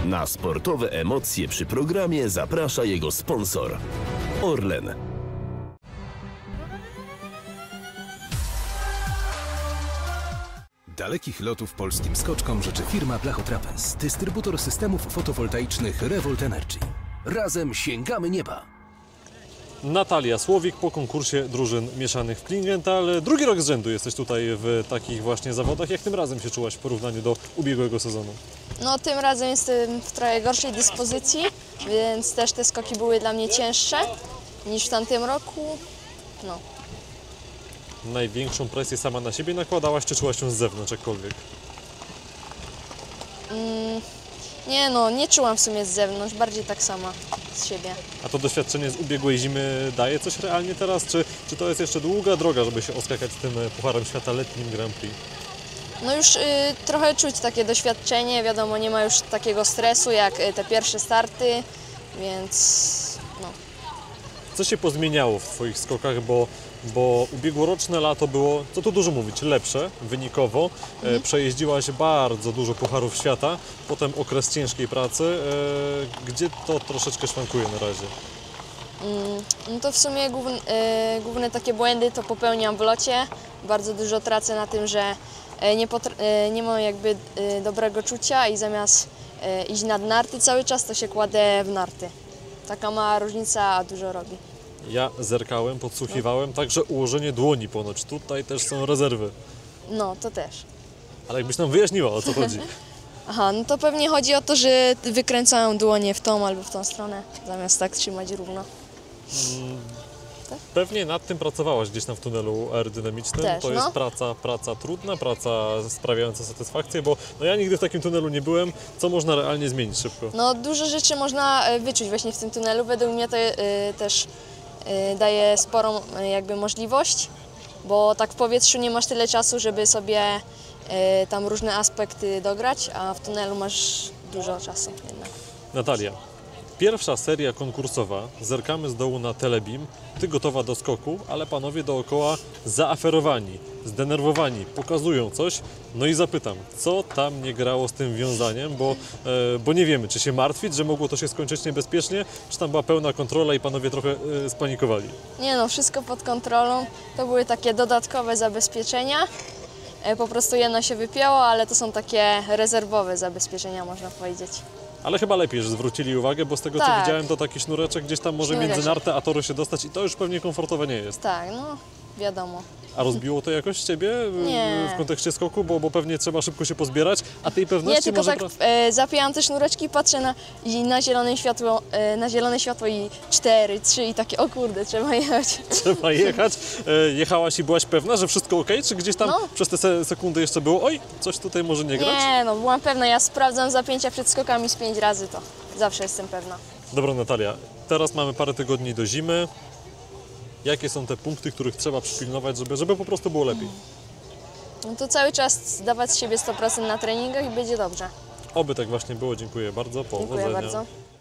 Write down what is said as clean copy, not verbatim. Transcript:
Na sportowe emocje przy programie zaprasza jego sponsor Orlen. Dalekich lotów polskim skoczkom życzy firma Blachotrapez, dystrybutor systemów fotowoltaicznych Revolt Energy. Razem sięgamy nieba! Natalia Słowik po konkursie drużyn mieszanych w Klingenthal. Drugi rok z rzędu jesteś tutaj w takich właśnie zawodach. Jak tym razem się czułaś w porównaniu do ubiegłego sezonu? No tym razem jestem w trochę gorszej dyspozycji, więc też te skoki były dla mnie cięższe niż w tamtym roku. No. Największą presję sama na siebie nakładałaś, czy czułaś ją z zewnątrz jakkolwiek? Nie no, nie czułam w sumie z zewnątrz, bardziej tak sama z siebie. A to doświadczenie z ubiegłej zimy daje coś realnie teraz, czy to jest jeszcze długa droga, żeby się oskakać z tym Pucharem Świata letnim Grand Prix? No już trochę czuć takie doświadczenie, wiadomo, nie ma już takiego stresu jak te pierwsze starty, więc no. Co się pozmieniało w Twoich skokach, bo ubiegłoroczne lato było, co tu dużo mówić, lepsze wynikowo. Przejeździłaś bardzo dużo Pucharów Świata, potem okres ciężkiej pracy. Gdzie to troszeczkę szwankuje na razie? No to w sumie główne takie błędy to popełniam w locie. Bardzo dużo tracę na tym, że nie mam jakby dobrego czucia i zamiast iść nad narty cały czas, to się kładę w narty. Taka mała różnica, a dużo robi. Ja zerkałem, podsłuchiwałem, także ułożenie dłoni ponoć. Tutaj też są rezerwy. No, to też. Ale jakbyś nam wyjaśniła, o co chodzi. Aha, no to pewnie chodzi o to, że wykręcają dłonie w tą albo w tą stronę, zamiast tak trzymać równo. Pewnie nad tym pracowałaś gdzieś tam w tunelu aerodynamicznym. Też, to jest no. praca trudna, praca sprawiająca satysfakcję, bo no ja nigdy w takim tunelu nie byłem. Co można realnie zmienić szybko? No dużo rzeczy można wyczuć właśnie w tym tunelu. Według mnie to też daje sporą jakby możliwość, bo tak w powietrzu nie masz tyle czasu, żeby sobie tam różne aspekty dograć, a w tunelu masz dużo czasu jednak. Natalia, pierwsza seria konkursowa, zerkamy z dołu na Telebim, ty gotowa do skoku, ale panowie dookoła zaaferowani, zdenerwowani, pokazują coś. No i zapytam, co tam nie grało z tym wiązaniem, bo nie wiemy, czy się martwić, że mogło to się skończyć niebezpiecznie, czy tam była pełna kontrola i panowie trochę spanikowali. Nie no, wszystko pod kontrolą. To były takie dodatkowe zabezpieczenia. Po prostu jedno się wypięło, ale to są takie rezerwowe zabezpieczenia, można powiedzieć. Ale chyba lepiej, że zwrócili uwagę, bo z tego co Tak. widziałem, to taki sznureczek gdzieś tam może Sznureczek. między nartę a tory się dostać i to już pewnie komfortowe nie jest. Tak, no wiadomo. A rozbiło to jakoś Ciebie Nie. w kontekście skoku, bo pewnie trzeba szybko się pozbierać, a tej pewności Nie, tylko może... tak zapijam te sznureczki, patrzę na zielone światło i 4, 3 i takie, o kurde, trzeba jechać. Trzeba jechać. Jechałaś i byłaś pewna, że wszystko ok? Czy gdzieś tam No. przez te sekundy jeszcze było, oj, coś tutaj może nie grać? Nie, no byłam pewna, ja sprawdzam zapięcia przed skokami z 5 razy, to zawsze jestem pewna. Dobra Natalia, teraz mamy parę tygodni do zimy. Jakie są te punkty, których trzeba przypilnować, żeby po prostu było lepiej? No to cały czas dawać z siebie 100% na treningach i będzie dobrze. Oby tak właśnie było. Dziękuję bardzo. Dziękuję Powodzenia. bardzo.